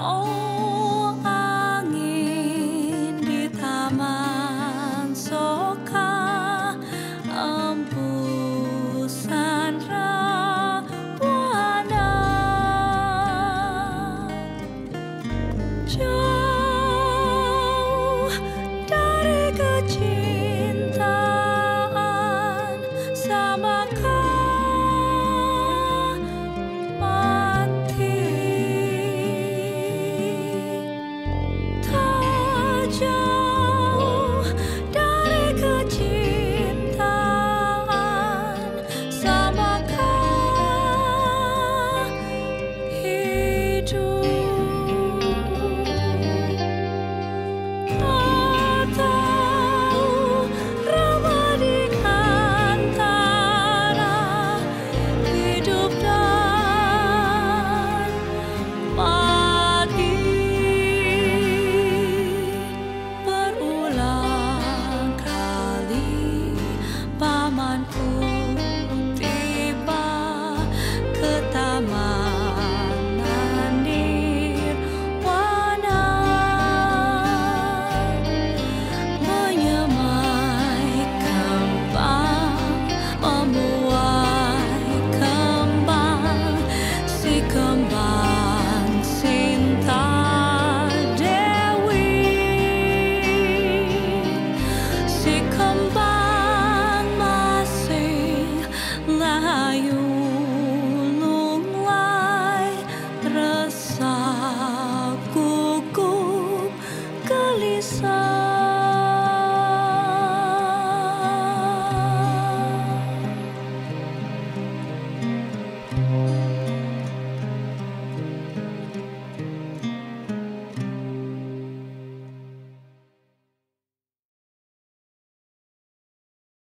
Oh angin di taman Soka, embusan Rahvayana, jauh dari kecintaan samakah mati. Tak jauh dari kecintaan samakah hidup. Tak tahu ramah di antara hidup dan mati. Berulang kali pamanku tiba ke taman nirwana, menyemai kembang, memuai kembang si kembang.